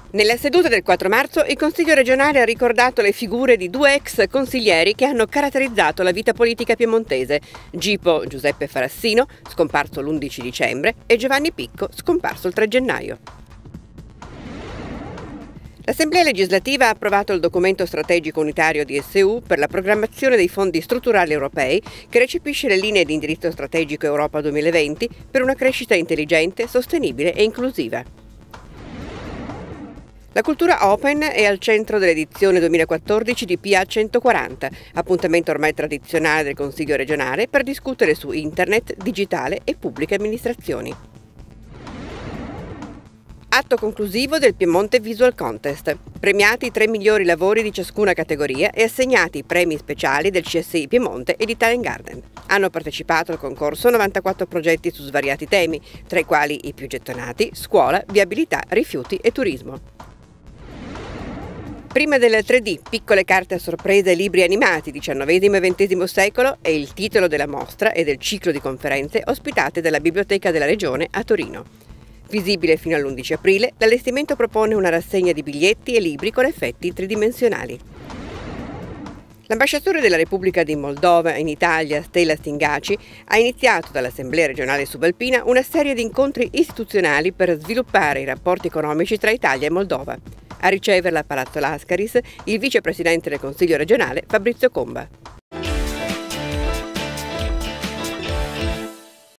Nella seduta del 4 marzo il Consiglio regionale ha ricordato le figure di due ex consiglieri che hanno caratterizzato la vita politica piemontese: Gipo Giuseppe Farassino, scomparso l'11 dicembre, e Giovanni Picco, scomparso il 3 gennaio. L'Assemblea legislativa ha approvato il documento strategico unitario DSU per la programmazione dei fondi strutturali europei, che recepisce le linee di indirizzo strategico Europa 2020 per una crescita intelligente, sostenibile e inclusiva. La cultura open è al centro dell'edizione 2014 di PA 140, appuntamento ormai tradizionale del Consiglio regionale per discutere su internet, digitale e pubbliche amministrazioni. Atto conclusivo del Piemonte Visual Contest. Premiati i 3 migliori lavori di ciascuna categoria e assegnati i premi speciali del CSI Piemonte e di Talent Garden. Hanno partecipato al concorso 94 progetti su svariati temi, tra i quali i più gettonati: scuola, viabilità, rifiuti e turismo. Prima del 3D, piccole carte a sorpresa e libri animati, XIX e XX secolo, è il titolo della mostra e del ciclo di conferenze ospitate dalla Biblioteca della Regione a Torino. Visibile fino all'11 aprile, l'allestimento propone una rassegna di biglietti e libri con effetti tridimensionali. L'ambasciatore della Repubblica di Moldova in Italia, Stella Stingaci, ha iniziato dall'Assemblea regionale subalpina una serie di incontri istituzionali per sviluppare i rapporti economici tra Italia e Moldova. A riceverla a Palazzo Lascaris il vicepresidente del Consiglio regionale Fabrizio Comba.